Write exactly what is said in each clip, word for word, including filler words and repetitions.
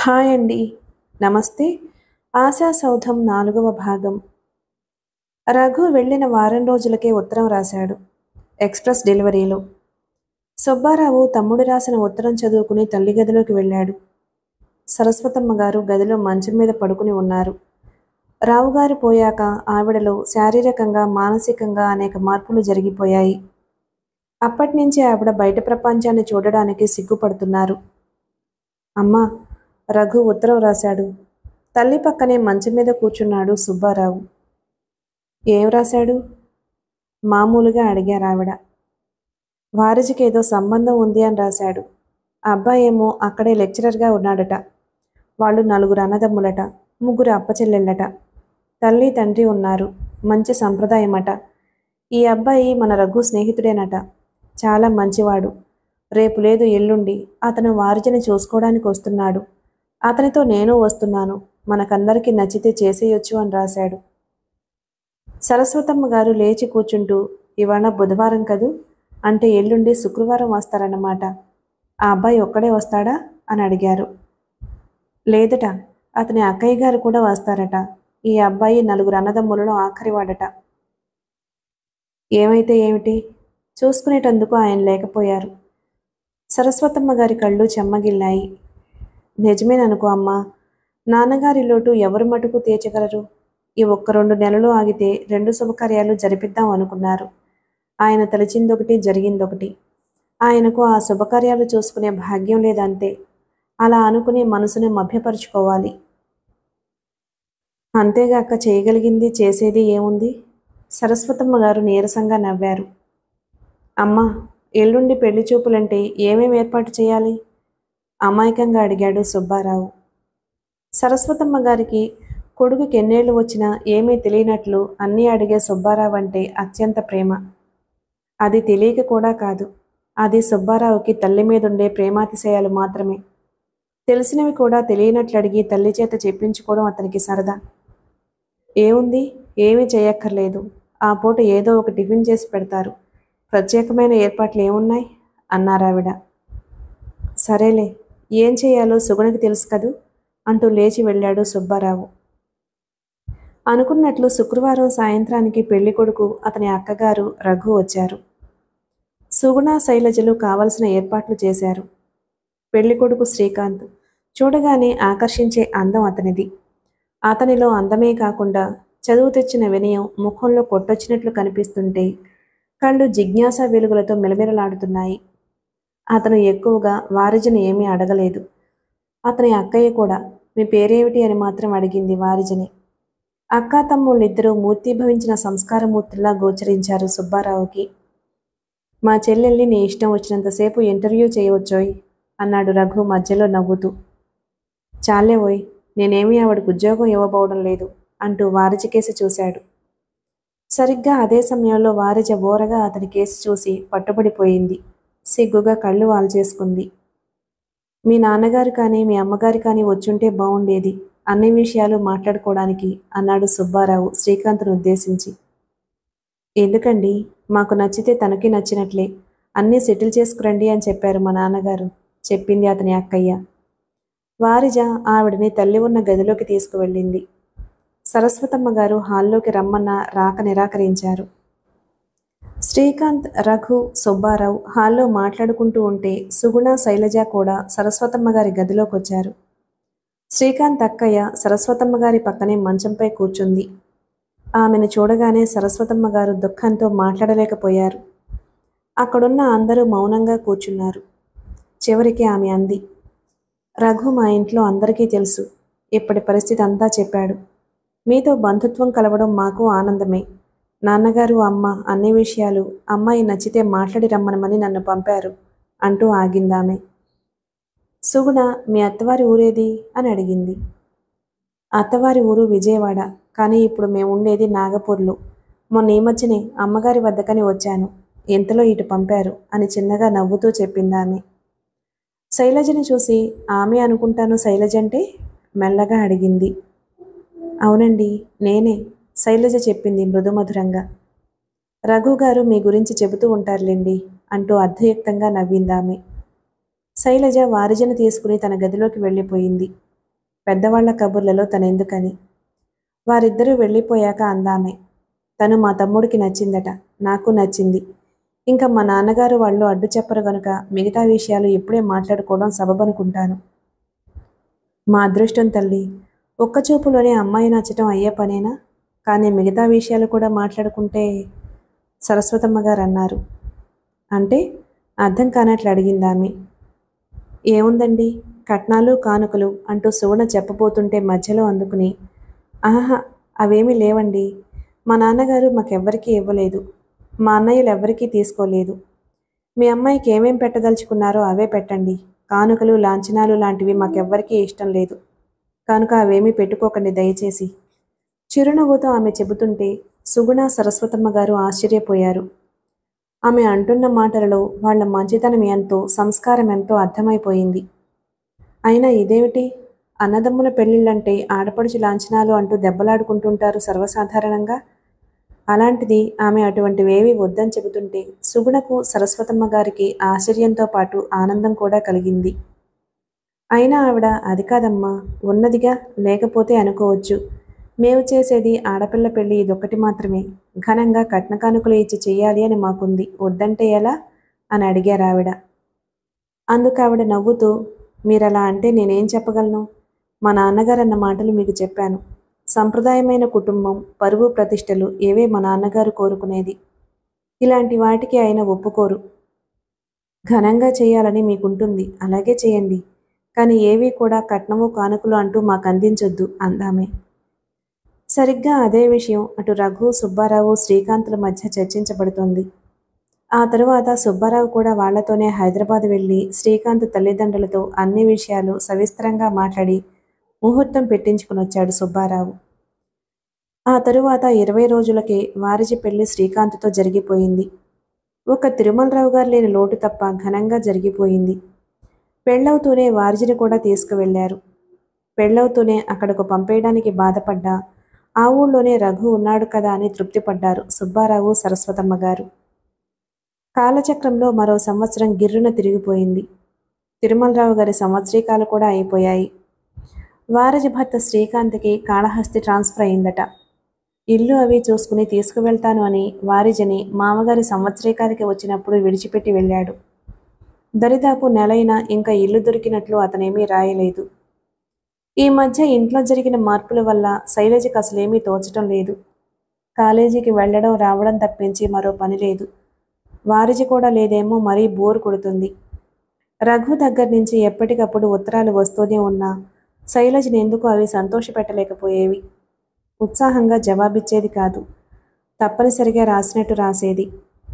Hi అండి. నమస్తే. ఆశా సౌధం నాలుగవ భాగం. రఘు వెళ్ళిన వారం రోజులకే ఉత్తరం రాశాడు. ఎక్స్‌ప్రెస్ డెలివరీలో. సుబ్బారావు తమ్ముడు రాసిన ఉత్తరం చదువుకుని తల్లి గదిలోకి వెళ్ళాడు. సరస్వతమ్మ గారు గదిలో మంచం మీద పడుకుని ఉన్నారు. రావుగారు పోయాక ఆవిడలో శారీరకంగా, మానసికంగా అనేక మార్పులు జరిగిపోయాయి. అప్పటినుంచి ఆవిడ బయట ప్రపంచాన్ని చూడడానికి సిగ్గుపడుతున్నారు. అమ్మా, రఘు ఉత్తరం రాశాడు. తల్లి పక్కనే మంచం మీద కూర్చున్నాడు సుబ్బారావు. ఏం రాశాడు? మామూలుగా అడిగారావిడ. వారిజికేదో సంబంధం ఉంది అని రాశాడు. అబ్బాయేమో అక్కడే లెక్చరర్గా ఉన్నాడట. వాళ్ళు నలుగురు అన్నదమ్ములట, ముగ్గురు అప్పచెల్లెళ్ళట. తల్లి తండ్రి ఉన్నారు. మంచి సంప్రదాయమట. ఈ అబ్బాయి మన రఘు స్నేహితుడేనట. చాలా మంచివాడు. రేపు లేదు ఎల్లుండి అతను వారిజిని చూసుకోవడానికి వస్తున్నాడు. అతనితో నేను వస్తున్నాను. మనకందరికీ నచ్చితే చేసేయొచ్చు అని రాశాడు. సరస్వతమ్మ గారు లేచి కూర్చుంటూ, ఇవాళ బుధవారం కదూ, అంటే ఎల్లుండి శుక్రవారం వస్తారన్నమాట. ఆ అబ్బాయి ఒక్కడే వస్తాడా అని అడిగారు. లేదట, అతని అక్కయ్య గారు కూడా వస్తారట. ఈ అబ్బాయి నలుగురు అన్నదమ్ములలో ఆఖరివాడట. ఏమైతే ఏమిటి, చూసుకునేటందుకు ఆయన లేకపోయారు. సరస్వతమ్మ గారి కళ్ళు చెమ్మగిల్లాయి. నిజమేననుకో అమ్మా. నాన్నగారి లోటు ఎవరు మటుకు తీర్చగలరు? ఈ ఒక్క రెండు నెలలు ఆగితే రెండు శుభకార్యాలు జరిపిద్దాం అనుకున్నారు. ఆయన తలిచిందొకటి, జరిగిందొకటి. ఆయనకు ఆ శుభకార్యాలు చూసుకునే భాగ్యం లేదంతే. అలా అనుకుని మనసుని మభ్యపరుచుకోవాలి. అంతేగాక చేయగలిగింది, చేసేది ఏముంది? సరస్వతమ్మ గారు నీరసంగా నవ్వారు. అమ్మా, ఎల్లుండి పెళ్లి చూపులంటే ఏమేం ఏర్పాటు చేయాలి? అమాయకంగా అడిగాడు సుబ్బారావు. సరస్వతమ్మ గారికి కొడుకుకి ఎన్నేళ్లు వచ్చినా ఏమీ తెలియనట్లు అన్నీ అడిగే సుబ్బారావు అంటే అత్యంత ప్రేమ. అది తెలియక కూడా కాదు. అది సుబ్బారావుకి తల్లి మీదుండే ప్రేమాతిశయాలు మాత్రమే. తెలిసినవి కూడా తెలియనట్లు అడిగి తల్లి చేత చెప్పించుకోవడం అతనికి సరదా. ఏముంది, ఏమీ చేయక్కర్లేదు. ఆ పూట ఏదో ఒక టిఫిన్ చేసి పెడతారు. ప్రత్యేకమైన ఏర్పాట్లు ఏమున్నాయి అన్నారావిడ. సరేలే, ఏం చేయాలో సుగుణకి తెలుసు కదూ అంటూ లేచి వెళ్ళాడు సుబ్బారావు. అనుకున్నట్లు శుక్రవారం సాయంత్రానికి పెళ్లి కొడుకు, అతని అక్కగారు, రఘు వచ్చారు. సుగుణ, శైలజలు కావలసిన ఏర్పాట్లు చేశారు. పెళ్లి కొడుకు శ్రీకాంత్. చూడగానే ఆకర్షించే అందం అతనిది. అతనిలో అందమే కాకుండా చదువు తెచ్చిన వినయం ముఖంలో కొట్టొచ్చినట్లు కనిపిస్తుంటే కళ్ళు జిజ్ఞాస వెలుగులతో మెలమెలలాడుతున్నాయి. అతను ఎక్కువగా వారిజిని ఏమీ అడగలేదు. అతని అక్కయ్య కూడా మీ పేరేమిటి అని మాత్రం అడిగింది వారిజిని. అక్కా తమ్ముళ్ళిద్దరూ మూర్తీభవించిన సంస్కారమూర్తుల్లా గోచరించారు సుబ్బారావుకి. మా చెల్లెల్ని నీ ఇష్టం వచ్చినంతసేపు ఇంటర్వ్యూ చేయవచ్చోయ్ అన్నాడు రఘు మధ్యలో నవ్వుతూ. చాలే ఓయ్, నేనేమీ ఆవిడకు ఉద్యోగం ఇవ్వబోవడం లేదు అంటూ వారిజి కేసి చూశాడు. సరిగ్గా అదే సమయంలో వారిజ బోరగా అతని కేసి చూసి పట్టుబడిపోయింది. సిగ్గుగా కళ్ళు వాల్చేసుకుంది. మీ నాన్నగారు కానీ మీ అమ్మగారు కానీ వచ్చుంటే బావుండేది, అన్ని విషయాలు మాట్లాడుకోవడానికి అన్నాడు సుబ్బారావు శ్రీకాంత్ను ఉద్దేశించి. ఎందుకండి, మాకు నచ్చితే తనకి నచ్చినట్లే అన్నీ సెటిల్ చేసుకురండి అని చెప్పారు మా నాన్నగారు, చెప్పింది అతని అక్కయ్య. వారిజ ఆవిడని తల్లి ఉన్న గదిలోకి తీసుకువెళ్ళింది. సరస్వతమ్మ గారు హాల్లోకి రమ్మన్న రాక నిరాకరించారు. శ్రీకాంత్, రఘు, సుబ్బారావు హాల్లో మాట్లాడుకుంటూ ఉంటే సుగుణ, శైలజ కూడా సరస్వతమ్మ గారి గదిలోకి వచ్చారు. శ్రీకాంత్ అక్కయ్య సరస్వతమ్మ గారి పక్కనే మంచంపై కూర్చుంది. ఆమెను చూడగానే సరస్వతమ్మ గారు దుఃఖంతో మాట్లాడలేకపోయారు. అక్కడున్న అందరూ మౌనంగా కూర్చున్నారు. చివరికి ఆమె అంది, రఘు మా ఇంట్లో అందరికీ తెలుసు. ఇప్పటి పరిస్థితి అంతా చెప్పాడు. మీతో బంధుత్వం కలవడం మాకు ఆనందమే. నాన్నగారు, అమ్మ అన్ని విషయాలు అమ్మాయి నచ్చితే మాట్లాడి రమ్మనమని నన్ను పంపారు అంటూ ఆగిందామె. సుగుణ, మీ అత్తవారి ఊరేది అని అడిగింది. అత్తవారి ఊరు విజయవాడ, కానీ ఇప్పుడు మేము ఉండేది నాగపూర్లో. మొన్న ఈ మధ్యనే అమ్మగారి వద్దకని వచ్చాను. ఇంతలో ఇటు పంపారు అని చిన్నగా నవ్వుతూ చెప్పిందామె. శైలజని చూసి ఆమె అనుకుంటాను శైలజంటే మెల్లగా అడిగింది. అవునండి, నేనే, శైలజ చెప్పింది మృదుమధురంగా. రఘు గారు మీ గురించి చెబుతూ ఉంటారులేండి అంటూ అర్ధయుక్తంగా నవ్విందామె. శైలజ వారిజను తీసుకుని తన గదిలోకి వెళ్ళిపోయింది. పెద్దవాళ్ల కబుర్లలో తనెందుకని. వారిద్దరూ వెళ్ళిపోయాక అందామె, తను మా తమ్ముడికి నచ్చిందట, నాకు నచ్చింది. ఇంకా మా నాన్నగారు వాళ్ళు అడ్డు చెప్పరు గనుక మిగతా విషయాలు ఇప్పుడే మాట్లాడుకోవడం సబబనుకుంటాను. మా అదృష్టం తల్లి, ఒక్కచూపులోనే అమ్మాయి నచ్చటం అయ్యే పనేనా? కానీ మిగతా విషయాలు కూడా మాట్లాడుకుంటే సరస్వతమ్మ గారు అన్నారు. అంటే అర్థం కానట్లు అడిగిందామె. ఏముందండి, కట్నాలు కానుకలు అంటూ సుగుణ చెప్పబోతుంటే మధ్యలో అందుకుని, ఆహా అవేమీ లేవండి. మా నాన్నగారు మాకెవ్వరికీ ఇవ్వలేదు, మా అన్నయ్యలు ఎవ్వరికీ తీసుకోలేదు. మీ అమ్మాయికి ఏమేం పెట్టదలుచుకున్నారో అవే పెట్టండి. కానుకలు లాంఛనాలు లాంటివి మాకెవ్వరికీ ఇష్టం లేదు కనుక అవేమీ పెట్టుకోకండి దయచేసి. చిరునవ్వుతో ఆమె చెబుతుంటే సుగుణ సరస్వతమ్మ గారు ఆశ్చర్యపోయారు. ఆమె అంటున్న మాటలలో వాళ్ల మంచితనం ఎంతో, సంస్కారం ఎంతో అర్థమైపోయింది. అయినా ఇదేమిటి, అన్నదమ్ముల పెళ్లిళ్ళంటే ఆడపడుచు లాంఛనాలు అంటూ దెబ్బలాడుకుంటుంటారు సర్వసాధారణంగా. అలాంటిది ఆమె అటువంటివేవీ వద్దని చెబుతుంటే సుగుణకు, సరస్వతమ్మ గారికి ఆశ్చర్యంతో పాటు ఆనందం కూడా కలిగింది. అయినా ఆవిడ, అది కాదమ్మా, ఉన్నదిగా, లేకపోతే అనుకోవచ్చు. మేము చేసేది ఆడపిల్ల పెళ్లి ఇదొక్కటి మాత్రమే. ఘనంగా కట్న కానుకలు ఇచ్చి చెయ్యాలి అని మాకుంది, వద్దంటే ఎలా అని అడిగారావిడ. అందుకు ఆవిడ నవ్వుతూ, మీరలా అంటే నేనేం చెప్పగలను? మా నాన్నగారన్న మాటలు మీకు చెప్పాను. సంప్రదాయమైన కుటుంబం, పరువు ప్రతిష్టలు ఏవే మా నాన్నగారు కోరుకునేది. ఇలాంటి వాటికి ఆయన ఒప్పుకోరు. ఘనంగా చేయాలని మీకుంటుంది, అలాగే చేయండి. కానీ ఏవీ కూడా కట్నము కానుకలు అంటూ మాకు అందించొద్దు అందామే. సరిగ్గా అదే విషయం అటు రఘు, సుబ్బారావు, శ్రీకాంత్ల మధ్య చర్చించబడుతోంది. ఆ తరువాత సుబ్బారావు కూడా వాళ్లతోనే హైదరాబాద్ వెళ్ళి శ్రీకాంత్ తల్లిదండ్రులతో అన్ని విషయాలు సవిస్తరంగా మాట్లాడి ముహూర్తం పెట్టించుకునొచ్చాడు సుబ్బారావు. ఆ తరువాత ఇరవై రోజులకే వారిజి పెళ్లి శ్రీకాంత్తో జరిగిపోయింది. ఒక తిరుమలరావు గారు లేని లోటు తప్ప ఘనంగా జరిగిపోయింది. పెళ్ళవుతూనే వారిజిని కూడా తీసుకువెళ్లారు. పెళ్ళవుతూనే అక్కడకు పంపేయడానికి బాధపడ్డా ఆ ఊళ్ళోనే రఘు ఉన్నాడు కదా అని తృప్తిపడ్డారు సుబ్బారావు, సరస్వతమ్మ గారు. కాలచక్రంలో మరో సంవత్సరం గిర్రున తిరిగిపోయింది. తిరుమలరావు గారి సంవత్సరీకాలు కూడా అయిపోయాయి. వారజి భర్త శ్రీకాంత్కి కాళహస్తి ట్రాన్స్ఫర్ అయిందట. ఇల్లు అవి చూసుకుని తీసుకువెళ్తాను అని వారిజిని మామగారి సంవత్సరీకాలకి వచ్చినప్పుడు విడిచిపెట్టి వెళ్ళాడు. దరిదాపు నెలైనా ఇంకా ఇల్లు దొరికినట్లు అతనేమీ రాయలేదు. ఈ మధ్య ఇంట్లో జరిగిన మార్పుల వల్ల శైలజకి అసలేమీ తోచటం లేదు. కాలేజీకి వెళ్లడం రావడం తప్పించి మరో పని లేదు. వారిజి కూడా లేదేమో, మరీ బోరు కొడుతుంది. రఘు దగ్గర నుంచి ఎప్పటికప్పుడు ఉత్తరాలు వస్తూనే ఉన్నా శైలజని ఎందుకు అవి సంతోషపెట్టలేకపోయేవి. ఉత్సాహంగా జవాబిచ్చేది కాదు, తప్పనిసరిగా రాసినట్టు రాసేది.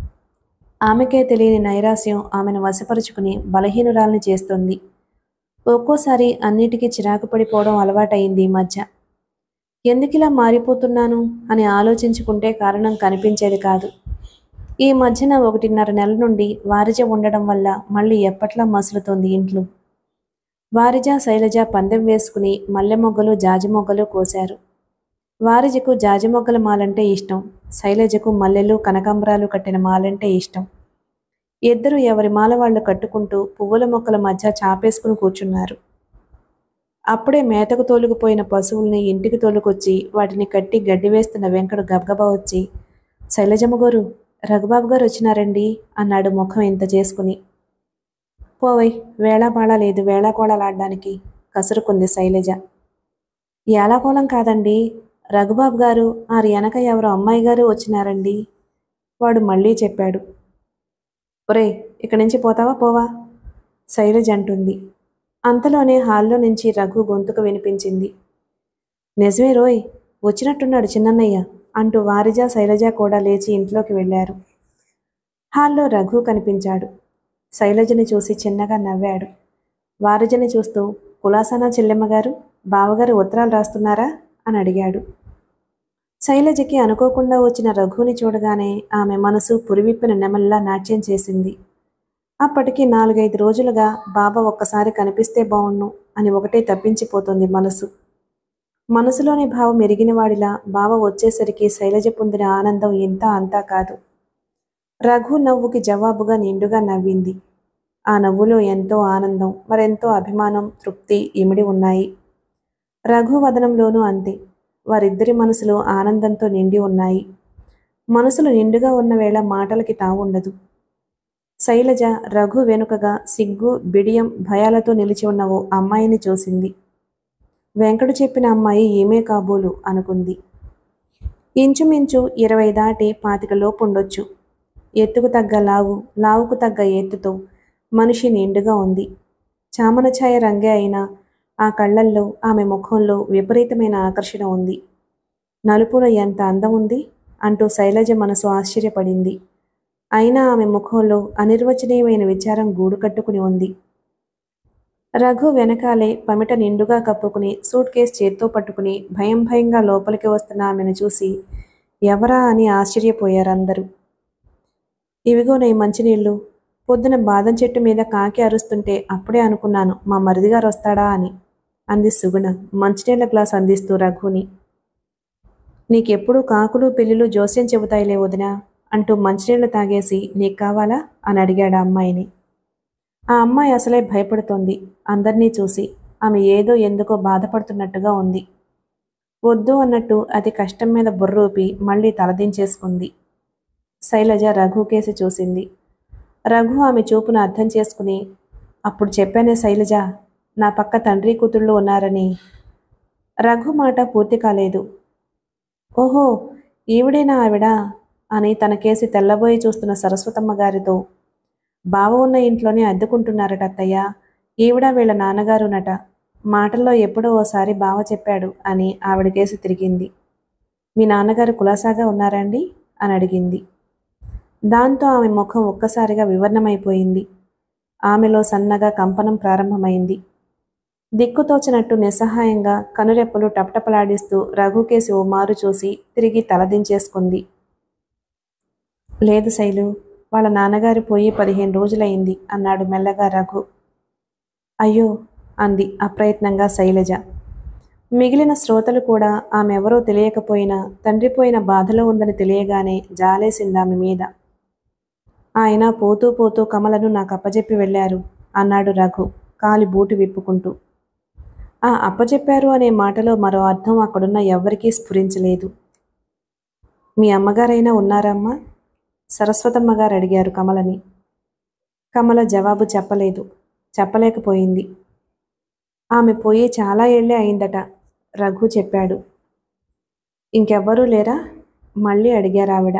ఆమెకే తెలియని నైరాశ్యం ఆమెను వశపరుచుకుని బలహీనురాల్ని చేస్తుంది. ఒక్కోసారి అన్నిటికీ చిరాకు పడిపోవడం అలవాటయింది ఈ మధ్య. ఎందుకిలా మారిపోతున్నాను అని ఆలోచించుకుంటే కారణం కనిపించేది కాదు. ఈ మధ్యన ఒకటిన్నర నెల నుండి వారిజ ఉండడం వల్ల మళ్ళీ ఎప్పట్లా మసులుతోంది ఇంట్లో. వారిజ, శైలజ పందెం వేసుకుని మల్లె మొగ్గలు, జాజి మొగ్గలు కోశారు. వారిజకు జాజి మొగ్గల మాలంటే ఇష్టం, శైలజకు మల్లెలు, కనకాంబరాలు కట్టిన మాలంటే ఇష్టం. ఇద్దరు ఎవరి మాల వాళ్ళు కట్టుకుంటూ పువ్వుల మొక్కల మధ్య చాపేసుకుని కూర్చున్నారు. అప్పుడే మేతకు తోలుకుపోయిన పశువుల్ని ఇంటికి తోలుకొచ్చి వాటిని కట్టి గడ్డి వేస్తున్న వెంకడు గబగబా వచ్చి, శైలజమ్మ గారు, రఘుబాబు గారు వచ్చినారండి అన్నాడు ముఖం ఇంత చేసుకుని. పోవై, వేళాపాళా లేదు వేళాకోళలాడ్డానికి కసురుకుంది శైలజ. ఏలాకోళం కాదండి, రఘుబాబు గారు ఆరు వెనక ఎవరో అమ్మాయి గారు వచ్చినారండి వాడు మళ్ళీ చెప్పాడు. ఒరే, ఇక్కడి నుంచి పోతావా పోవా శైలజ అంటుంది. అంతలోనే హాల్లో నుంచి రఘు గొంతుకు వినిపించింది. నిజమే రోయ్, వచ్చినట్టున్నాడు చిన్నన్నయ్య అంటూ వారిజ, శైలజ కూడా లేచి ఇంట్లోకి వెళ్ళారు. హాల్లో రఘు కనిపించాడు. శైలజని చూసి చిన్నగా నవ్వాడు. వారిజని చూస్తూ, కులాసానా చెల్లెమ్మగారు, బావగారు ఉత్తరాలు రాస్తున్నారా అని అడిగాడు. శైలజకి అనుకోకుండా వచ్చిన రఘుని చూడగానే ఆమె మనసు పురివిప్పిన నెమల్లా నాట్యం చేసింది. అప్పటికి నాలుగైదు రోజులుగా బావ ఒక్కసారి కనిపిస్తే బావుణ్ణు అని ఒకటే తప్పించిపోతుంది మనసు. మనసులోని భావం ఎరిగినవాడిలా బావ వచ్చేసరికి శైలజ పొందిన ఆనందం ఇంత అంతా కాదు. రఘు నవ్వుకి జవాబుగా నిండుగా నవ్వింది. ఆ నవ్వులో ఎంతో ఆనందం, మరెంతో అభిమానం, తృప్తి ఇమిడి ఉన్నాయి. రఘు వదనంలోనూ అంతే. వారిద్దరి మనసులు ఆనందంతో నిండి ఉన్నాయి. మనసులు నిండుగా ఉన్న వేళ మాటలకి తావుండదు. శైలజ రఘు వెనుకగా సిగ్గు, బిడియం, భయాలతో నిలిచి ఉన్న ఓ అమ్మాయిని చూసింది. వెంకటు చెప్పిన అమ్మాయి ఈమె కాబోలు అనుకుంది. ఇంచుమించు ఇరవై దాటి పాతిక లోపుండొచ్చు. ఎత్తుకు తగ్గ లావు, లావుకు తగ్గ ఎత్తుతో మనిషి నిండుగా ఉంది. చామన ఛాయ రంగే అయినా ఆ కళ్ళల్లో, ఆమె ముఖంలో విపరీతమైన ఆకర్షణ ఉంది. నలుపులో ఎంత అందం ఉంది అంటూ శైలజ మనసు ఆశ్చర్యపడింది. అయినా ఆమె ముఖంలో అనిర్వచనీయమైన విచారం గూడు కట్టుకుని ఉంది. రఘు వెనకాలే పమిట నిండుగా కప్పుకుని సూట్ కేస్ చేత్తో పట్టుకుని భయం భయంగా లోపలికి వస్తున్న ఆమెను చూసి ఎవరా అని ఆశ్చర్యపోయారందరూ. ఇవిగోనై మంచినీళ్ళు. పొద్దున బాదం చెట్టు మీద కాకి అరుస్తుంటే అప్పుడే అనుకున్నాను మా మరిదిగారు వస్తాడా అని అంది సుగుణ మంచినీళ్ళ గ్లాస్ అందిస్తూ రఘుని. నీకెప్పుడు కాకులు పిల్లులు జోస్యం చెబుతాయిలే వదినా అంటూ మంచినీళ్లు తాగేసి నీకు కావాలా అని అడిగాడు ఆ అమ్మాయిని. ఆ అమ్మాయి అసలే భయపడుతోంది. అందర్నీ చూసి ఆమె ఏదో ఎందుకో బాధపడుతున్నట్టుగా ఉంది. వద్దు అన్నట్టు అతి కష్టం మీద బుర్రూపి మళ్ళీ తలదించేసుకుంది. శైలజ రఘు కేసి చూసింది. రఘు ఆమె చూపును అర్థం చేసుకుని అప్పుడు చెప్పానే శైలజ, నా పక్క తండ్రి కూతుళ్ళు ఉన్నారని. రఘు మాట పూర్తి కాలేదు. ఓహో, ఈవిడేనా ఆవిడా అని తన కేసి తెల్లబోయి చూస్తున్న సరస్వతమ్మ గారితో, బావ ఉన్న ఇంట్లోనే అద్దెకుంటున్నారట అత్తయ్య, ఈవిడ వీళ్ళ నాన్నగారునట. మాటల్లో ఎప్పుడో ఓసారి బావ చెప్పాడు అని ఆవిడకేసి తిరిగింది. మీ నాన్నగారు కులాసాగా ఉన్నారండి అని అడిగింది. దాంతో ఆమె ముఖం ఒక్కసారిగా వివర్ణమైపోయింది. ఆమెలో సన్నగా కంపనం ప్రారంభమైంది. దిక్కుతోచినట్టు నిస్సహాయంగా కనురెప్పలు టపటపలాడిస్తూ రఘుకేసి ఓ మారు చూసి తిరిగి తలదించేసుకుంది. లేదు శైలు, వాళ్ళ నాన్నగారు పోయి పదిహేను రోజులైంది అన్నాడు మెల్లగా రఘు. అయ్యో అంది అప్రయత్నంగా శైలజ. మిగిలిన శ్రోతలు కూడా ఆమెవరో తెలియకపోయినా తండ్రిపోయిన బాధలో ఉందని తెలియగానే జాలేసిందామె మీద. ఆయన పోతూ పోతూ కమలను నాకు అప్పజెప్పి వెళ్ళారు అన్నాడు రఘు కాలి బూటు విప్పుకుంటూ. ఆ అప్పచెప్పారు అనే మాటలో మరో అర్థం అక్కడున్న ఎవ్వరికీ స్ఫురించలేదు. మీ అమ్మగారైనా ఉన్నారమ్మా? సరస్వతమ్మగారు అడిగారు కమలని. కమల జవాబు చెప్పలేదు, చెప్పలేకపోయింది. ఆమె పోయి చాలా ఏళ్లే అయిందట రఘు చెప్పాడు. ఇంకెవ్వరూ లేరా మళ్ళీ అడిగారావిడ.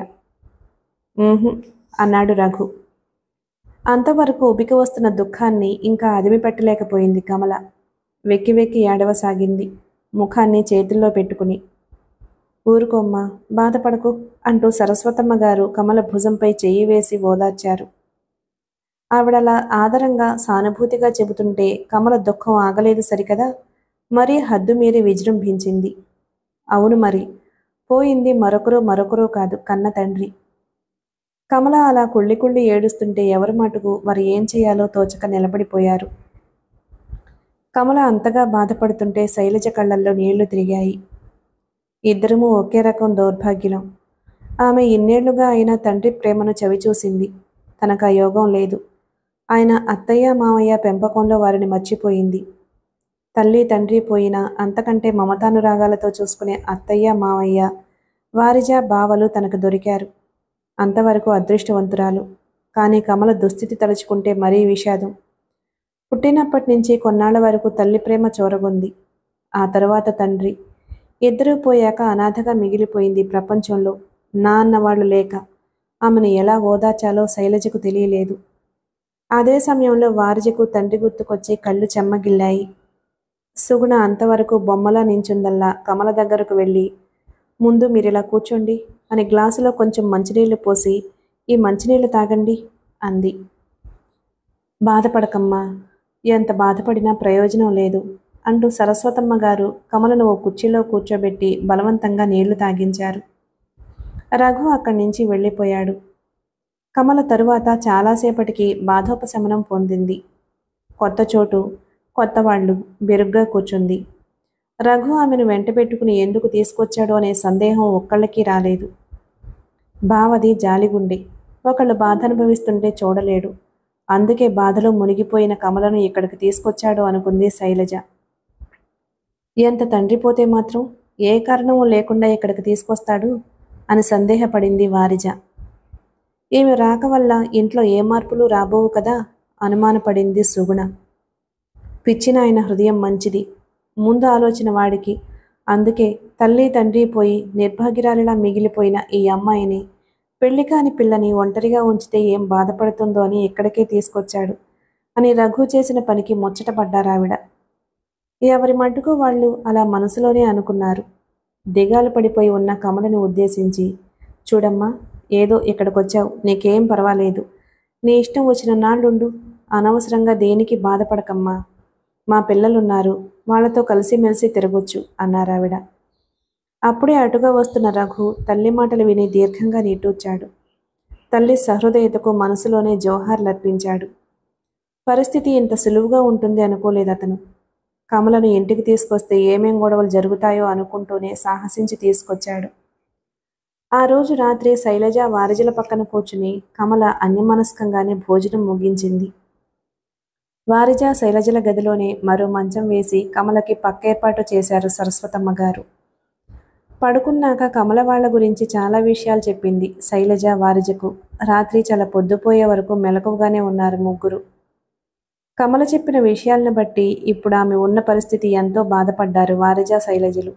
ఊహు అన్నాడు రఘు. అంతవరకు ఉబికి వస్తున్న దుఃఖాన్ని ఇంకా అదిమి పెట్టలేకపోయింది కమల. వెక్కి వెక్కి ఏడవసాగింది ముఖాన్ని చేతుల్లో పెట్టుకుని. ఊరుకోమ్మా, బాధపడకు అంటూ సరస్వతమ్మ గారు కమల భుజంపై చెయ్యి వేసి ఓదార్చారు. ఆవిడలా ఆదరంగా సానుభూతిగా చెబుతుంటే కమల దుఃఖం ఆగలేదు సరికదా, మరీ హద్దు మీరి విజృంభించింది. అవును మరి, పోయింది మరొకరు మరొకరు కాదు, కన్న తండ్రి. కమల అలా కుళ్ళి కుళ్ళి ఏడుస్తుంటే ఎవరి మటుకు వారు ఏం చేయాలో తోచక నిలబడిపోయారు. కమల అంతగా బాధపడుతుంటే శైలజ కళ్ళల్లో నీళ్లు తిరిగాయి. ఇద్దరము ఒకే రకం దౌర్భాగ్యులం. ఆమె ఇన్నేళ్లుగా అయినా తండ్రి ప్రేమను చవిచూసింది. తనకు ఆ యోగం లేదు. ఆయన అత్తయ్య మామయ్య పెంపకంలో వారిని మర్చిపోయింది. తల్లి తండ్రి పోయినా అంతకంటే మమతానురాగాలతో చూసుకునే అత్తయ్య మామయ్య వారిజా బావలు తనకు దొరికారు. అంతవరకు అదృష్టవంతురాలు. కానీ కమల దుస్థితి తలుచుకుంటే మరీ విషాదం. పుట్టినప్పటి నుంచి కొన్నాళ్ల వరకు తల్లి ప్రేమ చోరగొంది. ఆ తరువాత తండ్రి. ఇద్దరూ పోయాక అనాథగా మిగిలిపోయింది ప్రపంచంలో. నా అన్నవాళ్లు లేక ఆమెను ఎలా ఓదార్చాలో శైలజకు తెలియలేదు. అదే సమయంలో వారిజకు తండ్రి గుర్తుకొచ్చి కళ్ళు చెమ్మగిల్లాయి. సుగుణ అంతవరకు బొమ్మలా నించుందల్లా కమల దగ్గరకు వెళ్ళి, ముందు మీరిలా కూర్చోండి అని గ్లాసులో కొంచెం మంచినీళ్లు పోసి, ఈ మంచినీళ్లు తాగండి అంది. బాధపడకమ్మా, ఎంత బాధపడినా ప్రయోజనం లేదు అంటూ సరస్వతమ్మ గారు కమలను ఓ కుర్చీలో కూర్చోబెట్టి బలవంతంగా నీళ్లు తాగించారు. రఘు అక్కడి నుంచి వెళ్ళిపోయాడు. కమల తరువాత చాలాసేపటికి బాధోపశమనం పొందింది. కొత్త చోటు, కొత్త వాళ్ళు, బెరుగ్గా కూర్చుంది. రఘు ఆమెను వెంట పెట్టుకుని ఎందుకు తీసుకొచ్చాడో అనే సందేహం ఒక్కళ్ళకి రాలేదు. బావది జాలిగుండె. ఒకళ్ళు బాధ అనుభవిస్తుంటే చూడలేడు. అందుకే బాధలో మునిగిపోయిన కమలను ఇక్కడికి తీసుకొచ్చాడు అనుకుంది శైలజ. ఎంత తండ్రి పోతే మాత్రం ఏ కారణమూ లేకుండా ఇక్కడికి తీసుకొస్తాడు అని సందేహపడింది వారిజ. ఈమె రాక వల్ల ఇంట్లో ఏ మార్పులు రాబోవు కదా అనుమానపడింది సుగుణ. పిచ్చినాయన హృదయం మంచిది, ముందు ఆలోచన వాడికి. అందుకే తల్లి తండ్రి పోయి నిర్భాగ్యురాలిలా మిగిలిపోయిన ఈ అమ్మాయిని, పెళ్లి కాని పిల్లని ఒంటరిగా ఉంచితే ఏం బాధపడుతుందో అని ఇక్కడికే తీసుకొచ్చాడు అని రఘు చేసిన పనికి ముచ్చటపడ్డారావిడ. ఎవరి మట్టుకు వాళ్ళు అలా మనసులోనే అనుకున్నారు. దిగాలు పడిపోయి ఉన్న కమలని ఉద్దేశించి, చూడమ్మా, ఏదో ఇక్కడికొచ్చావు, నీకేం పర్వాలేదు, నీ ఇష్టం వచ్చిన నాళ్ళుండు, అనవసరంగా దేనికి బాధపడకమ్మా, మా పిల్లలున్నారు, వాళ్లతో కలిసిమెలిసి తిరగొచ్చు అన్నారావిడ. అప్పుడే అటుగా వస్తున్న రఘు తల్లి మాటలు విని దీర్ఘంగా నిట్టూర్చాడు. తల్లి సహృదయతకు మనసులోనే జోహార్లర్పించాడు. పరిస్థితి ఇంత సులువుగా ఉంటుంది అనుకోలేదతను. కమలను ఇంటికి తీసుకొస్తే ఏమేం గొడవలు జరుగుతాయో అనుకుంటూనే సాహసించి తీసుకొచ్చాడు. ఆ రోజు రాత్రి శైలజ వారిజల పక్కన కూర్చుని కమల అన్యమనస్కంగానే భోజనం ముగించింది. వారిజ శైలజల గదిలోనే మరో మంచం వేసి కమలకి పక్కేర్పాటు చేశారు సరస్వతమ్మ గారు. పడుకున్నాక కమల వాళ్ల గురించి చాలా విషయాలు చెప్పింది శైలజ వారిజకు. రాత్రి చాలా పొద్దుపోయే వరకు మెలకువగానే ఉన్నారు ముగ్గురు. కమల చెప్పిన విషయాలను బట్టి ఇప్పుడు ఆమె ఉన్న పరిస్థితి ఎంతో బాధపడ్డారు వారిజ శైలజలు.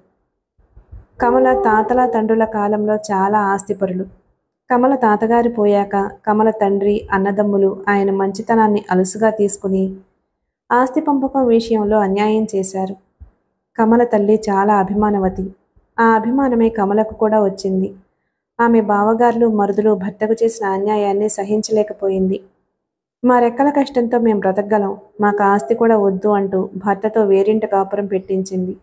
కమల తాతల తండ్రుల కాలంలో చాలా ఆస్తిపరులు. కమల తాతగారి పోయాక కమల తండ్రి అన్నదమ్ములు ఆయన మంచితనాన్ని అలుసుగా తీసుకుని ఆస్తి పంపకం విషయంలో అన్యాయం చేశారు. కమల తల్లి చాలా అభిమానవతి. ఆ అభిమానమే కమలకు కూడా వచ్చింది. ఆమె బావగారులు మరుదులు భర్తకు చేసిన అన్యాయాన్ని సహించలేకపోయింది. మా రెక్కల కష్టంతో మేం బ్రతకగలం, మాకు ఆస్తి కూడా వద్దు అంటూ భర్తతో వేరింట కాపురం పెట్టించింది.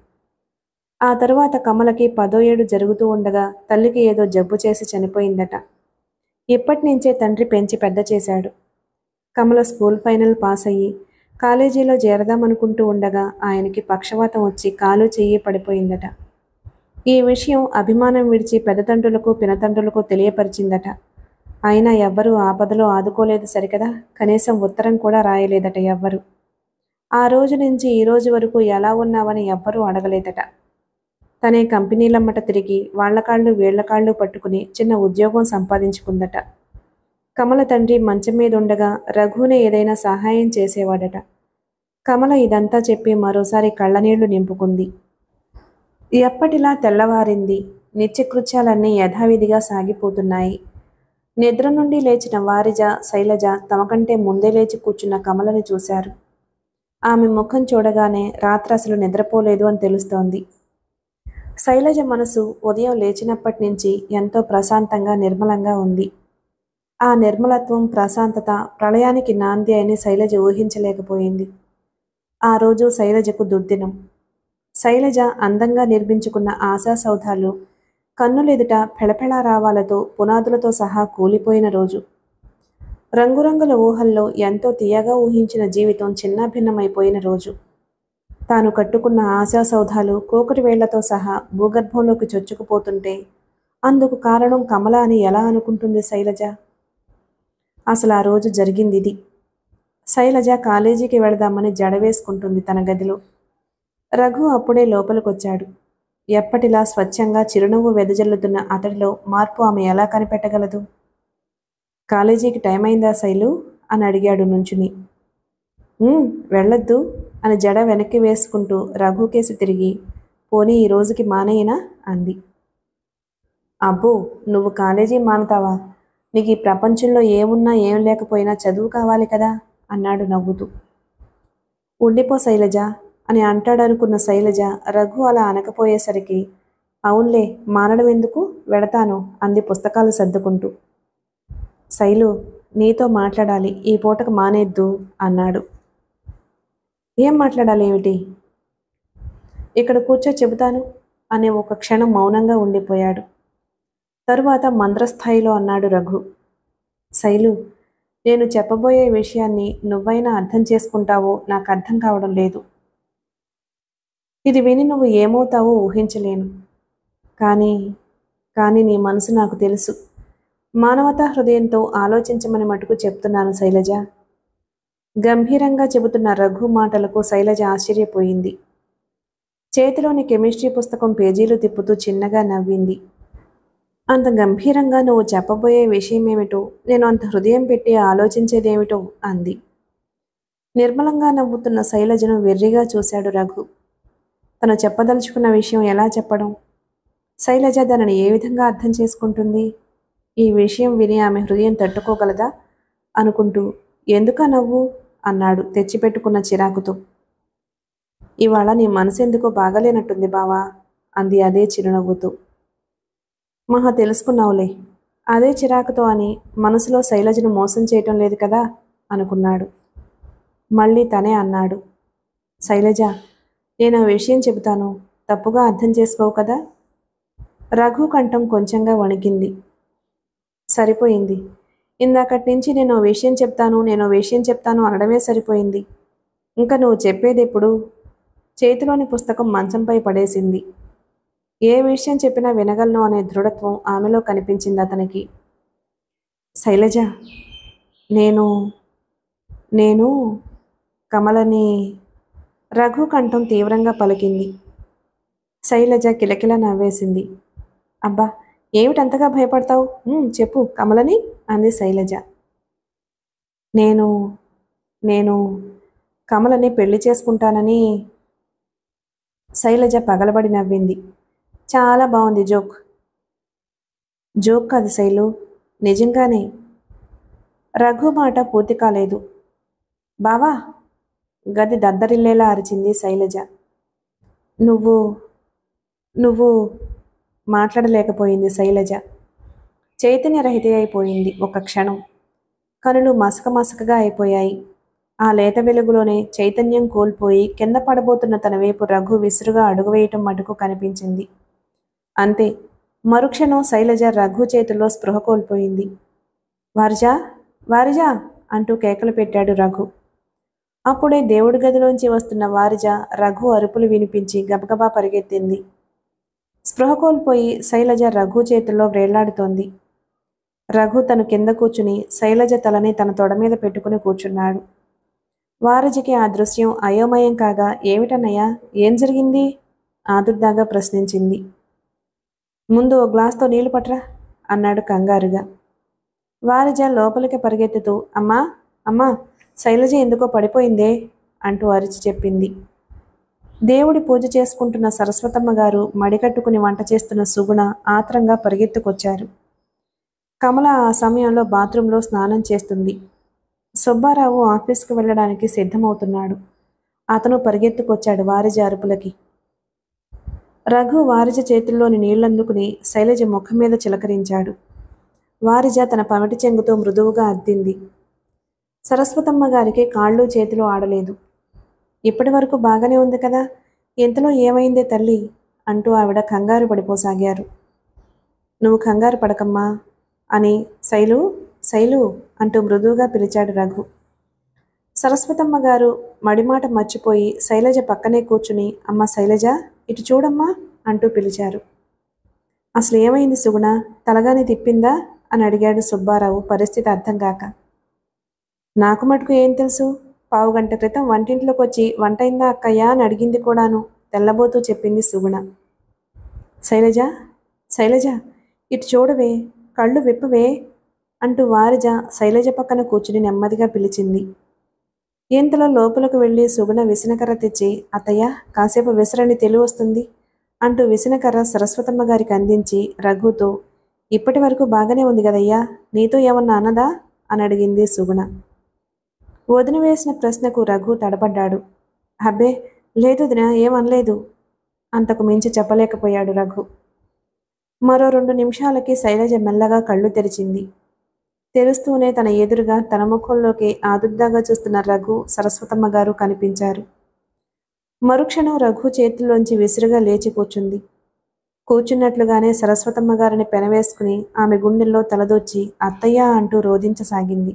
ఆ తరువాత కమలకి పదో ఏడు జరుగుతూ ఉండగా తల్లికి ఏదో జబ్బు చేసి చనిపోయిందట. ఇప్పటి నుంచే తండ్రి పెంచి పెద్ద చేశాడు. కమల స్కూల్ ఫైనల్ పాస్ అయ్యి కాలేజీలో చేరదామనుకుంటూ ఉండగా ఆయనకి పక్షవాతం వచ్చి కాలు చెయ్యి పడిపోయిందట. ఈ విషయం అభిమానం విడిచి పెద్దతండ్రులకు పినతండ్రులకు తెలియపరిచిందట. అయినా ఎవ్వరూ ఆపదలో ఆదుకోలేదు సరికదా, కనీసం ఉత్తరం కూడా రాయలేదట ఎవ్వరు. ఆ రోజు నుంచి ఈ రోజు వరకు ఎలా ఉన్నావని ఎవ్వరూ అడగలేదట. తనే కంపెనీలమ్మట తిరిగి వాళ్లకాళ్ళు వీళ్లకాళ్ళు పట్టుకుని చిన్న ఉద్యోగం సంపాదించుకుందట. కమల తండ్రి మంచం మీద ఉండగా రఘునే ఏదైనా సహాయం చేసేవాడట. కమల ఇదంతా చెప్పి మరోసారి కళ్ళనీళ్లు నింపుకుంది. ఎప్పటిలా తెల్లవారింది. నిత్యకృత్యాలన్నీ యథావిధిగా సాగిపోతున్నాయి. నిద్ర నుండి లేచిన వారిజ శైలజ తమకంటే ముందే లేచి కూర్చున్న కమలని చూశారు. ఆమె ముఖం చూడగానే రాత్రి అసలు నిద్రపోలేదు అని తెలుస్తోంది. శైలజ మనసు ఉదయం లేచినప్పటి నుంచి ఎంతో ప్రశాంతంగా నిర్మలంగా ఉంది. ఆ నిర్మలత్వం ప్రశాంతత ప్రళయానికి నాంది అని శైలజ ఊహించలేకపోయింది. ఆ రోజు శైలజకు దుర్దినం. శైలజ అందంగా నిర్మించుకున్న ఆశా సౌధాలు కన్నులెదుట పెళపెళా రావాలతో పునాదులతో సహా కూలిపోయిన రోజు. రంగురంగుల ఊహల్లో ఎంతో తీయగా ఊహించిన జీవితం చిన్నాభిన్నమైపోయిన రోజు. తాను కట్టుకున్న ఆశా సౌధాలు కోకటి వేళ్లతో సహా భూగర్భంలోకి చొచ్చుకుపోతుంటే అందుకు కారణం కమల అని ఎలా అనుకుంటుంది శైలజ? అసలు ఆ రోజు జరిగింది ఇది. శైలజ కాలేజీకి వెళదామని జడవేసుకుంటుంది తన గదిలో. రఘు అప్పుడే లోపలికొచ్చాడు. ఎప్పటిలా స్వచ్ఛంగా చిరునవ్వు వెదజల్లుతున్న అతడిలో మార్పు ఆమె ఎలా కనిపెట్టగలదు? కాలేజీకి టైం అయిందా శైలు అని అడిగాడు నుంచుని. వెళ్ళొద్దు అని జడ వెనక్కి వేసుకుంటూ రఘుకేసి తిరిగి, పోనీ ఈ రోజుకి మానేయనా అంది. అబ్బో, నువ్వు కాలేజీ మానుతావా? నీకు ఈ ప్రపంచంలో ఏమున్నా ఏం లేకపోయినా చదువు కావాలి కదా అన్నాడు నవ్వుతూ. ఉండిపో శైలజ అని అంటాడనుకున్న శైలజ రఘు అలా అనకపోయేసరికి, అవునులే, మానడం ఎందుకు, వెడతాను అంది పుస్తకాలు సర్దుకుంటూ. శైలు, నీతో మాట్లాడాలి, ఈ పూటకు మానేద్దు అన్నాడు. ఏం మాట్లాడాలి ఏమిటి? ఇక్కడ కూర్చో చెబుతాను అనే ఒక క్షణం మౌనంగా ఉండిపోయాడు. తరువాత మంద్రస్థాయిలో అన్నాడు రఘు. శైలు, నేను చెప్పబోయే విషయాన్ని నువ్వైనా అర్థం చేసుకుంటావో నాకు అర్థం కావడం లేదు. ఇది విని నువ్వు ఏమవుతావో ఊహించలేను. కానీ కానీ నీ మనసు నాకు తెలుసు. మానవతా హృదయంతో ఆలోచించమని మటుకు చెప్తున్నాను శైలజ. గంభీరంగా చెబుతున్న రఘు మాటలకు శైలజ ఆశ్చర్యపోయింది. చేతిలోని కెమిస్ట్రీ పుస్తకం పేజీలు తిప్పుతూ చిన్నగా నవ్వింది. అంత గంభీరంగా నువ్వు చెప్పబోయే విషయమేమిటో, నేను అంత హృదయం పెట్టి ఆలోచించేదేమిటో అంది. నిర్మలంగా నవ్వుతున్న శైలజను వెర్రిగా చూశాడు రఘు. తను చెప్పదలుచుకున్న విషయం ఎలా చెప్పడం? శైలజ దానిని ఏ విధంగా అర్థం చేసుకుంటుంది? ఈ విషయం విని ఆమె హృదయం తట్టుకోగలదా అనుకుంటూ, ఎందుకా నవ్వు అన్నాడు తెచ్చిపెట్టుకున్న చిరాకుతో. ఇవాళ నీ మనసు ఎందుకో బాగాలేనట్టుంది బావా అంది అదే చిరునవ్వుతూ. మహా తెలుసుకున్నావులే. అదే చిరాకుతో అని మనసులో శైలజను మోసం చేయటం లేదు కదా అనుకున్నాడు. మళ్ళీ తనే అన్నాడు, శైలజ, నేను ఆ విషయం చెబుతాను, తప్పుగా అర్థం చేసుకోవు కదా? రఘు కంఠం కొంచెంగా వణికింది. సరిపోయింది. ఇందాకటి నుంచి నేను ఓ విషయం చెప్తాను నేను ఓ విషయం చెప్తాను అనడమే సరిపోయింది. ఇంకా నువ్వు చెప్పేదెప్పుడు? చేతిలోని పుస్తకం మంచంపై పడేసింది. ఏ విషయం చెప్పినా వినగలను అనే దృఢత్వం ఆమెలో కనిపించింది అతనికి. శైలజ, నేను నేను కమలని రఘు కంఠం తీవ్రంగా పలికింది. శైలజ కిలకిల నవ్వేసింది. అబ్బా, ఏమిటంతగా భయపడతావు? చెప్పు, కమలని అంది శైలజ. నేను నేను కమలని పెళ్లి చేసుకుంటానని. శైలజ పగలబడి నవ్వింది. చాలా బాగుంది జోక్. జోక్ కాదు శైలు, నిజంగానే. రఘు మాట పూర్తి కాలేదు. బావా, గది దద్దరిల్లేలా అరిచింది శైలజ. నువ్వు నువ్వు మాట్లాడలేకపోయింది శైలజ. చైతన్యరహిత అయిపోయింది. ఒక క్షణం కనులు మసక మసకగా అయిపోయాయి. ఆ లేత వెలుగులోనే చైతన్యం కోల్పోయి కింద పడబోతున్న తన వైపు రఘు విసురుగా అడుగువేయటం మటుకు కనిపించింది. అంతే, మరుక్షణం శైలజ రఘు చేతుల్లో స్పృహ కోల్పోయింది. వారిజా వారిజా అంటూ కేకలు పెట్టాడు రఘు. అప్పుడే దేవుడి గదిలోంచి వస్తున్న వారిజ రఘు అరుపులు వినిపించి గబగబా పరిగెత్తింది. స్పృహ కోల్పోయి శైలజ రఘు చేతుల్లో వ్రేళ్లాడుతోంది. రఘు తను కింద కూర్చుని శైలజ తలని తన తొడ మీద పెట్టుకుని కూర్చున్నాడు. వారిజకి ఆ దృశ్యం అయోమయం కాగా, ఏమిటన్నయ్యా, ఏం జరిగింది ఆదుర్దాగా ప్రశ్నించింది. ముందు ఓ గ్లాస్తో నీళ్లు పట్రా అన్నాడు కంగారుగా. వారిజ లోపలికి పరిగెత్తుతూ, అమ్మా అమ్మా శైలజ ఎందుకో పడిపోయిందే అంటూ అరిచి చెప్పింది. దేవుడి పూజ చేసుకుంటున్న సరస్వతమ్మ గారు, మడికట్టుకుని వంట చేస్తున్న సుగుణ ఆత్రంగా పరిగెత్తుకొచ్చారు. కమల ఆ సమయంలో బాత్రూంలో స్నానం చేస్తుంది. సుబ్బారావు ఆఫీస్కు వెళ్ళడానికి సిద్ధమవుతున్నాడు. అతను పరిగెత్తుకొచ్చాడు వారిజ అరుపులకి. రఘు వారిజ చేతుల్లోని నీళ్లందుకుని శైలజ ముఖం మీద చిలకరించాడు. వారిజ తన పమిటి చెంగుతో మృదువుగా అద్దింది. సరస్వతమ్మ గారికి కాళ్ళు చేతులు ఆడలేదు. ఇప్పటి వరకు బాగానే ఉంది కదా, ఇంతలో ఏమైందే తల్లి అంటూ ఆవిడ కంగారు పడిపోసాగారు. నువ్వు కంగారు పడకమ్మా అని శైలు శైలు అంటూ మృదువుగా పిలిచాడు రఘు. సరస్వతమ్మ గారు మడిమాట మర్చిపోయి శైలజ పక్కనే కూర్చుని, అమ్మ శైలజ, ఇటు చూడమ్మా అంటూ పిలిచారు. అసలు ఏమైంది సుగుణ, తలగాని తిప్పిందా అని అడిగాడు సుబ్బారావు పరిస్థితి అర్థం కాక. నాకు మటుకు ఏం తెలుసు, పావు గంట క్రితం వంటింట్లోకి వచ్చి వంటైందా అక్కయ్యా అని అడిగింది కూడాను తెల్లబోతూ చెప్పింది సుగుణ. శైలజ శైలజ ఇటు చూడవే, కళ్ళు విప్పవే అంటూ వారిజ శైలజ పక్కన కూర్చుని నెమ్మదిగా పిలిచింది. ఇంతలో లోపలకు వెళ్ళి సుగుణ విసనకర్ర తెచ్చి, అత్తయ్య కాసేపు విసరని తెలివి వస్తుంది అంటూ విసనకర్ర సరస్వతమ్మ గారికి అందించి రఘుతో, ఇప్పటి వరకు బాగానే ఉంది కదయ్యా, నీతో ఏమన్నా అన్నదా అని అడిగింది సుగుణ. వదిన వేసిన ప్రశ్నకు రఘు తడబడ్డాడు. అబ్బే లేదు వదిన, ఏమనలేదు అంతకు మించి చెప్పలేకపోయాడు రఘు. మరో రెండు నిమిషాలకి శైలజ మెల్లగా కళ్ళు తెరిచింది. తెరుస్తూనే తన ఎదురుగా తన ముఖంలోకి ఆదుర్దాగా చూస్తున్న రఘు, సరస్వతమ్మ గారు కనిపించారు. మరుక్షణం రఘు చేతుల్లోంచి విసురుగా లేచి కూర్చుంది. కూర్చున్నట్లుగానే సరస్వతమ్మ గారిని పెనవేసుకుని ఆమె గుండెల్లో తలదొచ్చి అత్తయ్య అంటూ రోధించసాగింది.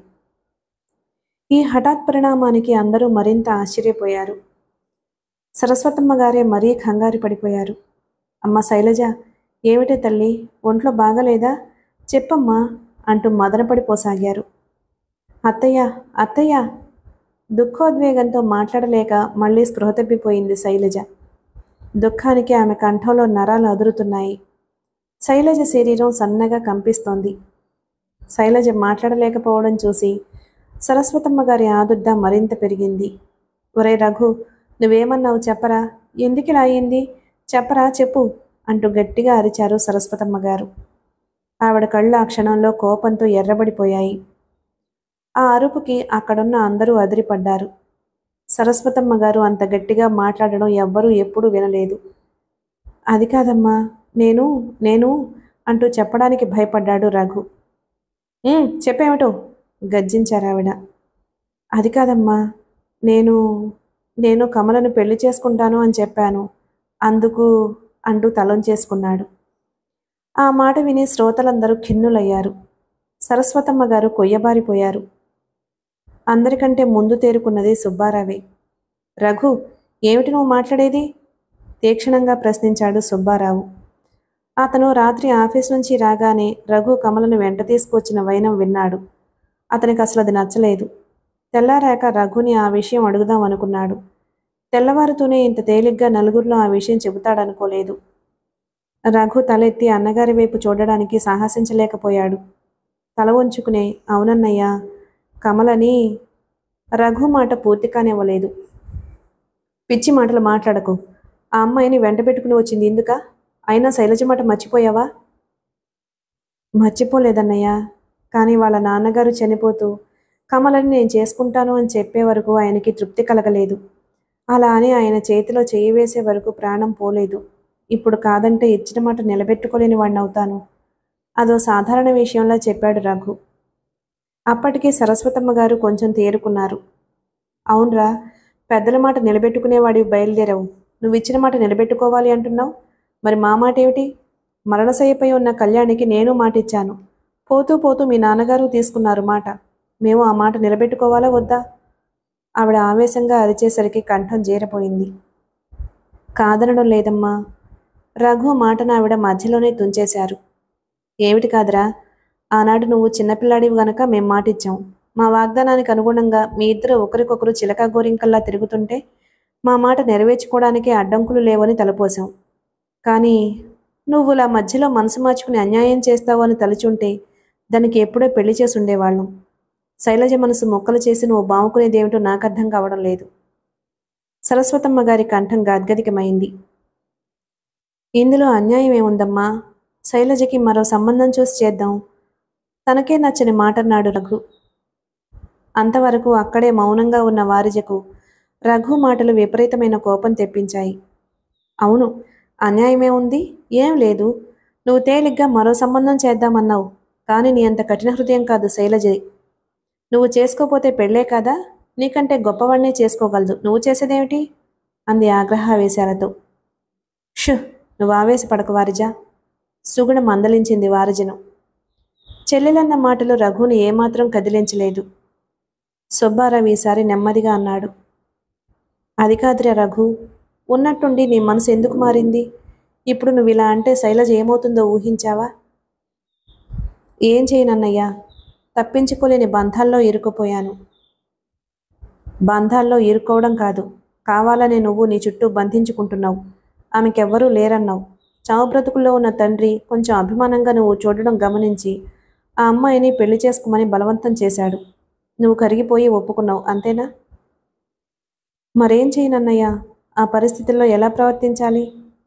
ఈ హఠాత్ పరిణామానికి అందరూ మరింత ఆశ్చర్యపోయారు. సరస్వతమ్మ గారే మరీ కంగారు పడిపోయారు. అమ్మ శైలజ, ఏమిటే తల్లి, ఒంట్లో బాగలేదా, చెప్పమ్మా అంటూ మదనపడిపోసాగారు. అత్తయ్య అత్తయ్య దుఃఖోద్వేగంతో మాట్లాడలేక మళ్ళీ స్పృహ తప్పిపోయింది శైలజ. దుఃఖానికి ఆమె కంఠంలో నరాలు అదురుతున్నాయి. శైలజ శరీరం సన్నగా కంపిస్తోంది. శైలజ మాట్లాడలేకపోవడం చూసి సరస్వతమ్మ గారి ఆదుర్ద మరింత పెరిగింది. ఒరే రఘు, నువ్వేమన్నావు చెప్పరా? ఎందుకిలా అయింది? చెప్పరా, చెప్పు అంటూ గట్టిగా అరిచారు సరస్వతమ్మ గారు. ఆవిడ కళ్ళు ఆ క్షణంలో కోపంతో ఎర్రబడిపోయాయి. ఆ అరుపుకి అక్కడున్న అందరూ అదిరిపడ్డారు. సరస్వతమ్మ గారు అంత గట్టిగా మాట్లాడడం ఎవ్వరూ ఎప్పుడూ వినలేదు. అది కాదమ్మా, నేను నేను అంటూ చెప్పడానికి భయపడ్డాడు రఘు. చెప్పేమిటో గర్జించారావిడ. అది కాదమ్మా, నేను నేను కమలను పెళ్లి చేసుకుంటాను అని చెప్పాను, అందుకు అంటూ తలొంచేసుకున్నాడు. ఆ మాట విని శ్రోతలందరూ ఖిన్నులయ్యారు. సరస్వతమ్మ గారు కొయ్యబారిపోయారు. అందరికంటే ముందు తేరుకున్నది సుబ్బారావే. రఘు, ఏమిటి నువ్వు మాట్లాడేది? తీక్షణంగా ప్రశ్నించాడు సుబ్బారావు. అతను రాత్రి ఆఫీస్ నుంచి రాగానే రఘు కమలను వెంట తీసుకొచ్చిన వైనం విన్నాడు. అతనికి అసలు అది నచ్చలేదు. తెల్లారాక రఘుని ఆ విషయం అడుగుదాం అనుకున్నాడు. తెల్లవారుతూనే ఇంత తేలిగ్గా నలుగురిలో ఆ విషయం చెబుతాడనుకోలేదు. రఘు తలెత్తి అన్నగారి వైపు చూడడానికి సాహసించలేకపోయాడు. తల వంచుకునే అవునన్నయ్యా, కమలని. రఘు మాట పూర్తి కానివ్వలేదు. పిచ్చి మాటలు మాట్లాడకు. ఆ అమ్మాయిని వెంట పెట్టుకుని వచ్చింది ఎందుక? అయినా శైలజ మాట మర్చిపోయావా? మర్చిపోలేదన్నయ్యా, కానీ వాళ్ళ నాన్నగారు చనిపోతూ కమలని నేను చేసుకుంటాను అని చెప్పే వరకు ఆయనకి తృప్తి కలగలేదు. అలా అని ఆయన చేతిలో చేయి వేసే వరకు ప్రాణం పోలేదు. ఇప్పుడు కాదంటే ఇచ్చిన మాట నిలబెట్టుకోలేని వాడిని అవుతాను. అదో సాధారణ విషయంలా చెప్పాడు రఘు. అప్పటికే సరస్వతమ్మ గారు కొంచెం తేరుకున్నారు. అవునరా, పెద్దల మాట నిలబెట్టుకునేవాడివి బయలుదేరావు. నువ్వు ఇచ్చిన మాట నిలబెట్టుకోవాలి అంటున్నావు. మరి మా మాట ఏమిటి? మరణశయ్యపై ఉన్న కళ్యాణికి నేను మాట ఇచ్చాను. పోతూ పోతూ మీ నాన్నగారు తీసుకున్నారు మాట. మేము ఆ మాట నిలబెట్టుకోవాలా వద్దా? ఆవిడ ఆవేశంగా అరిచేసరికి కంఠం జీరపోయింది. కాదనడం లేదమ్మా. రఘు మాటను ఆవిడ మధ్యలోనే తుంచేశారు. ఏమిటి కాదురా, ఆనాడు నువ్వు చిన్నపిల్లాడివి గనక మేం మాటిచ్చాం. మా వాగ్దానానికి అనుగుణంగా మీ ఇద్దరు ఒకరికొకరు చిలక గోరింకల్లా తిరుగుతుంటే మా మాట నెరవేర్చుకోవడానికి అడ్డంకులు లేవని తలపోసాం. కానీ నువ్వులా మధ్యలో మనసు మార్చుకుని అన్యాయం చేస్తావు అని తలుచుంటే దానికి ఎప్పుడో పెళ్లి చేసి ఉండేవాళ్ళం. శైలజ మనసు మొక్కలు చేసి నువ్వు బావుకునేదేమిటో నాకు అర్థం కావడం లేదు. సరస్వతమ్మ గారి కంఠం గాద్గదికమైంది. ఇందులో అన్యాయం ఏముందమ్మా? శైలజకి మరో సంబంధం చూసి చేద్దాం. తనకే నచ్చని మాటన్నాడు రఘు. అంతవరకు అక్కడే మౌనంగా ఉన్న వారిజకు రఘు మాటలు విపరీతమైన కోపం తెప్పించాయి. అవును, అన్యాయమే ఉంది, ఏం లేదు. నువ్వు తేలిగ్గా మరో సంబంధం చేద్దామన్నావు, కానీ నీ అంత కఠిన హృదయం కాదు శైలజది. నువ్వు చేసుకోపోతే పెళ్ళే కాదా? నీకంటే గొప్పవాడినే చేసుకోగలదు, నువ్వు చేసేదేమిటి? అంది ఆగ్రహావేశాలతో. షు, నువ్వు ఆవేశపడకు వారిజ. సుగుణ మందలించింది వారిజను. చెల్లెలన్న మాటలు రఘుని ఏమాత్రం కదిలించలేదు. సుబ్బారావు ఈసారి నెమ్మదిగా అన్నాడు. అది కాదురా రఘు, ఉన్నట్టుండి నీ మనసు ఎందుకు మారింది? ఇప్పుడు నువ్వు ఇలా అంటే శైలజ ఏమవుతుందో ఊహించావా? ఏం చేయనన్నయ్యా, తప్పించుకోలేని బంధాల్లో ఇరుక్కుపోయాను. బంధాల్లో ఇరుక్కోవడం కాదు, కావాలని నువ్వు నీ చుట్టూ బంధించుకుంటున్నావు. ఆమెకెవ్వరూ లేరన్నావు. చావు బ్రతుకుల్లో ఉన్న తండ్రి కొంచెం అభిమానంగా నువ్వు చూడడం గమనించి ఆ అమ్మాయిని పెళ్లి చేసుకోమని బలవంతం చేశాడు. నువ్వు కరిగిపోయి ఒప్పుకున్నావు, అంతేనా? మరేం చేయనన్నయ్యా, ఆ పరిస్థితుల్లో ఎలా ప్రవర్తించాలి?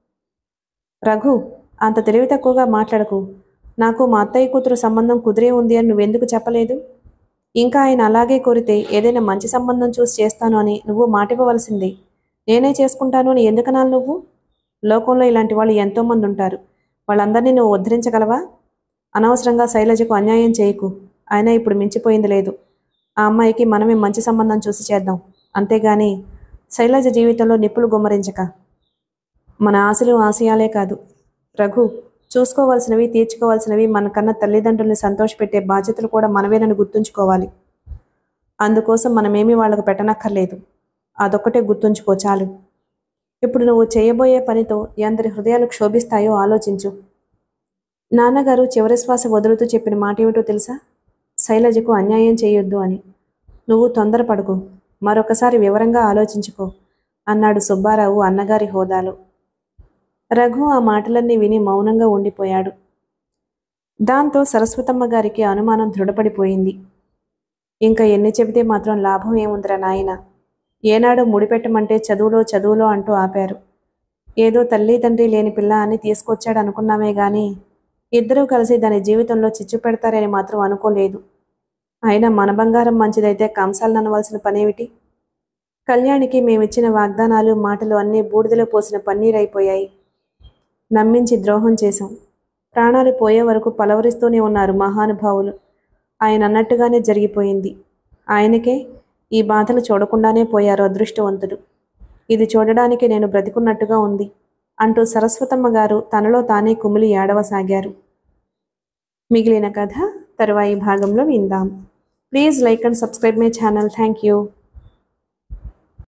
రఘు, అంత తెలివి తక్కువగా మాట్లాడకు. నాకు మా అత్తయ్య కూతురు సంబంధం కుదిరే ఉంది అని నువ్వెందుకు చెప్పలేదు? ఇంకా ఆయన అలాగే కోరితే ఏదైనా మంచి సంబంధం చూసి చేస్తాను అని నువ్వు మాటివ్వవలసిందే. నేనే చేసుకుంటాను అని ఎందుకనాలి నువ్వు? లోకంలో ఇలాంటి వాళ్ళు ఎంతోమంది ఉంటారు. వాళ్ళందరినీ నువ్వు ఉద్ధరించగలవా? అనవసరంగా శైలజకు అన్యాయం చేయకు. అయినా ఇప్పుడు మించిపోయింది లేదు. ఆ అమ్మాయికి మనమే మంచి సంబంధం చూసి చేద్దాం, అంతేగాని శైలజ జీవితంలో నిప్పులు గుమ్మరించక. మన ఆశలు ఆశయాలే కాదు రఘు, చూసుకోవాల్సినవి తీర్చుకోవాల్సినవి మనకన్నా తల్లిదండ్రుల్ని సంతోషపెట్టే బాధ్యతలు కూడా మనమేనని గుర్తుంచుకోవాలి. అందుకోసం మనమేమీ వాళ్లకు పెట్టనక్కర్లేదు. అదొక్కటే గుర్తుంచుకో చాలు. ఇప్పుడు నువ్వు చేయబోయే పనితో ఎందరి హృదయాలు క్షోభిస్తాయో ఆలోచించు. నాన్నగారు చివరి శ్వాస వదులుతూ చెప్పిన మాట ఏమిటో తెలుసా? శైలజకు అన్యాయం చేయొద్దు అని. నువ్వు తొందరపడకు, మరొకసారి వివరంగా ఆలోచించుకో అన్నాడు సుబ్బారావు అన్నగారి హోదాలో. రఘు ఆ మాటలన్నీ విని మౌనంగా ఉండిపోయాడు. దాంతో సరస్వతమ్మ గారికి అనుమానం దృఢపడిపోయింది. ఇంకా ఎన్ని చెబితే మాత్రం లాభం ఏముందిరా నాయన, ఏనాడు ముడిపెట్టమంటే చదువులో చదువులో అంటూ ఆపారు. ఏదో తల్లి తండ్రి లేని పిల్ల అని తీసుకొచ్చాడు అనుకున్నామే గాని ఇద్దరూ కలిసి దాని జీవితంలో చిచ్చు పెడతారని మాత్రం అనుకోలేదు. అయినా మన బంగారం మంచిదైతే కంసాలను అనవలసిన పనేమిటి? కళ్యాణికి మేమిచ్చిన వాగ్దానాలు మాటలు అన్నీ బూడిదలో పోసిన పన్నీరైపోయాయి. నమ్మించి ద్రోహం చేశాం. ప్రాణాలు పోయే వరకు పలవరిస్తూనే ఉన్నారు మహానుభావులు. ఆయన అన్నట్టుగానే జరిగిపోయింది. ఆయనకే ఈ బాధలు చూడకుండానే పోయారు అదృష్టవంతుడు. ఇది చూడడానికి నేను బ్రతికున్నట్టుగా ఉంది అంటూ సరస్వతమ్మ గారు తనలో తానే కుమిలి ఏడవసాగారు. మిగిలిన కథ తరువాయి భాగంలో విందాం. Please like and subscribe my channel. Thank you.